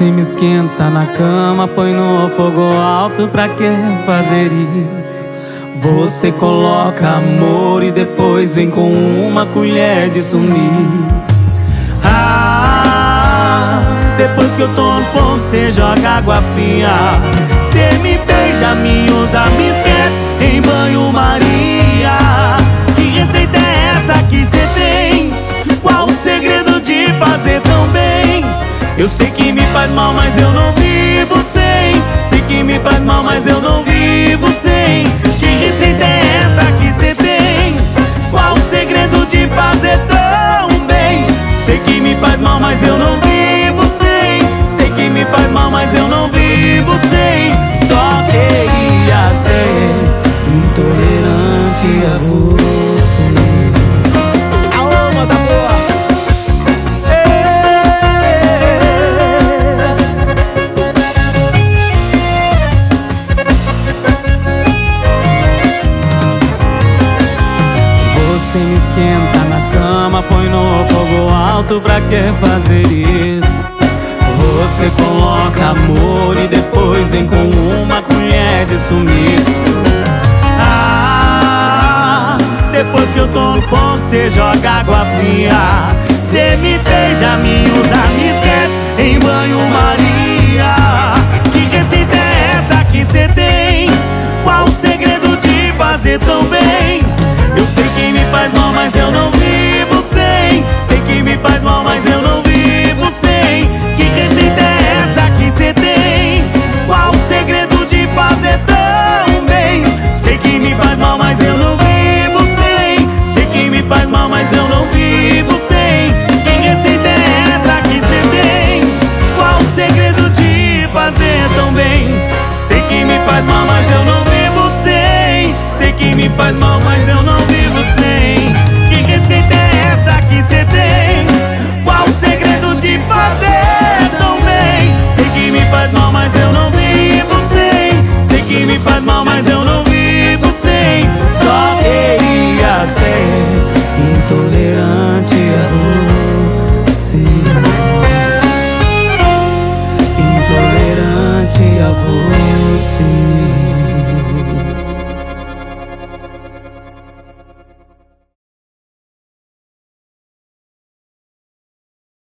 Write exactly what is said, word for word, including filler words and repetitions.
Você me esquenta na cama, põe no fogo alto, pra que fazer isso? Você coloca amor e depois vem com uma colher de sumiço. Ah, depois que eu tô no ponto, cê joga água fria. Cê me beija, me usa, me esquece em banho-maria. Que receita é essa que cê tem? Qual o segredo de fazer tão bem? Eu sei que me faz mal, mas eu não vivo sem. Sei que me faz mal, mas eu não vivo sem. Que receita é essa que cê tem? Qual o segredo de fazer tão bem? Sei que me faz mal, mas eu não vivo sem. Sei que me faz mal, mas eu não vivo sem. Só queria ser intolerante a você. Alô, manda boa! Você me esquenta na cama, põe no fogo alto, pra que fazer isso? Você coloca amor e depois vem com uma colher de sumiço. Ah, depois que eu tô no ponto, cê joga água fria. Cê me beija, me usa, me esquece em banho-maria. Que receita é essa que cê tem? Qual o segredo de fazer tão bem? Eu sei que me faz mal, mas eu não vivo sem. Sei que me faz mal,